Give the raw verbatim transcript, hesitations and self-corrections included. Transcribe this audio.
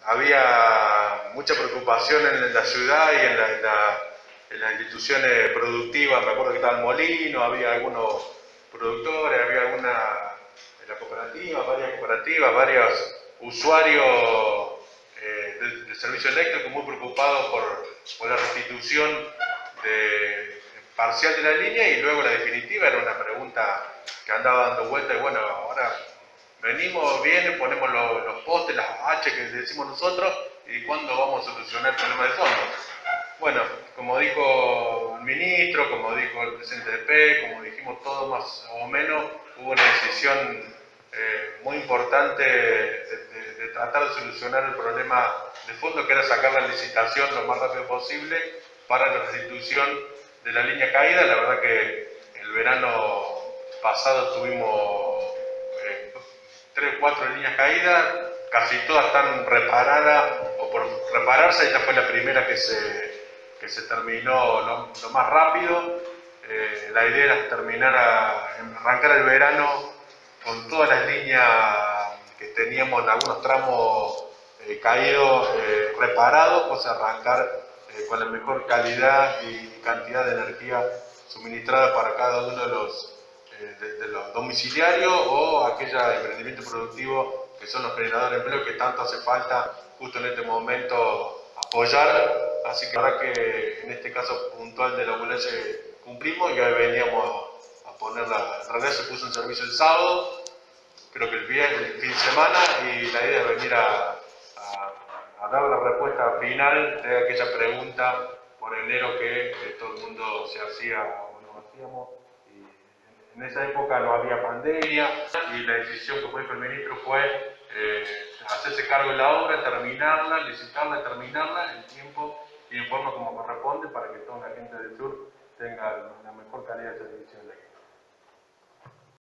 había mucha preocupación en la ciudad y en, la, en, la, en las instituciones productivas. Me acuerdo que estaba el molino, había algunos productores, había alguna en la cooperativa, varias cooperativas, varios usuarios eh, del, del servicio eléctrico muy preocupados por, por la restitución de, parcial de la línea, y luego la definitiva. Era una pregunta que andaba dando vuelta y bueno, ahora venimos, vienen, ponemos los, los postes, las H que decimos nosotros, y ¿cuándo vamos a solucionar el problema de fondo? Bueno, como dijo el ministro, como dijo el presidente de P E, como dijimos todos más o menos, hubo una decisión eh, muy importante de, de, de tratar de solucionar el problema de fondo, que era sacar la licitación lo más rápido posible para la restitución de la línea caída. La verdad que el verano pasado tuvimos eh, tres o cuatro líneas caídas, casi todas están reparadas o por repararse. Esta fue la primera que se, que se terminó lo, lo más rápido. Eh, la idea era terminar a, arrancar el verano con todas las líneas que teníamos en algunos tramos eh, caídos, eh, reparados, pues arrancar eh, con la mejor calidad y cantidad de energía suministrada para cada uno de los, eh, de, de los domiciliarios o aquel emprendimiento productivo que son los generadores de empleo que tanto hace falta justo en este momento apoyar. Así que la verdad que en este caso puntual de la ambulancia cumplimos, y hoy veníamos a poner la, en realidad se puso en servicio el sábado, creo que el viernes, el fin de semana, y la idea es venir a, a, a dar la respuesta final de aquella pregunta por enero que eh, todo el mundo se hacía o nos hacíamos. Y en esa época no había pandemia, y la decisión que fue el ministro fue eh, hacerse cargo de la obra, terminarla, licitarla, terminarla en tiempo y en forma como corresponde para que toda la gente del sur tenga la mejor calidad de servicio eléctrico.